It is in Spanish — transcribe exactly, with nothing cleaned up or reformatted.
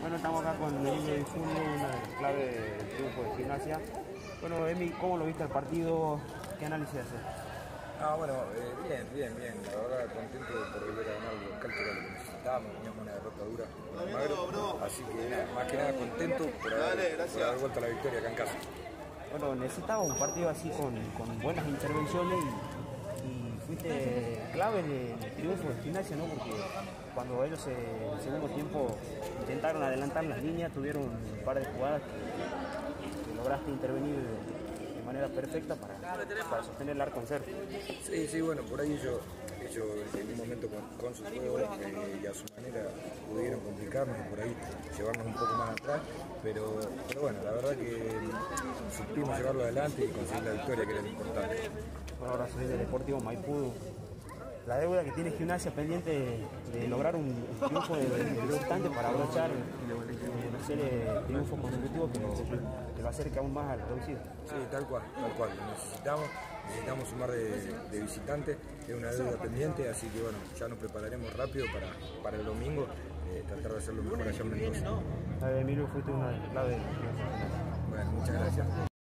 Bueno, estamos acá con Emilio Di Fulvio, una clave del triunfo de Gimnasia. Bueno, Emi, ¿cómo lo viste el partido? ¿Qué análisis haces? Ah, bueno, eh, bien, bien, bien. La verdad, contento por volver a ganar el local, que era lo que necesitábamos. Teníamos una derrota dura con el Magro. Así que nada, más que nada contento por haber, por haber vuelto a la victoria acá en casa. Bueno, necesitaba un partido así con, con buenas intervenciones y, y fuiste clave del triunfo de Gimnasia, ¿no? Porque cuando ellos eh, en el segundo tiempo intentaron adelantar las líneas, tuvieron un par de jugadas que, que lograste intervenir de manera perfecta para, para sostener el arco en cero. Sí, sí, bueno, por ahí ellos, ellos en un momento con, con su juego eh, y a su manera pudieron complicarnos y por ahí llevarnos un poco más atrás, pero, pero bueno, la verdad que supimos llevarlo adelante y conseguir la victoria, que era lo importante. Bueno, ahora soy del Deportivo Maipú. La deuda que tiene Gimnasia pendiente de, de lograr un, un triunfo de, de, de importante para abrochar una serie de triunfos consecutivos que, que lo acerque aún más al reducido. Sí, tal cual, tal cual, lo necesitamos, necesitamos sumar de, de visitantes, es una deuda pendiente, así que bueno, ya nos prepararemos rápido para, para el domingo, eh, tratar de hacerlo mejor allá en Mendoza. La de Emilio fuiste una clave. Bueno, muchas gracias.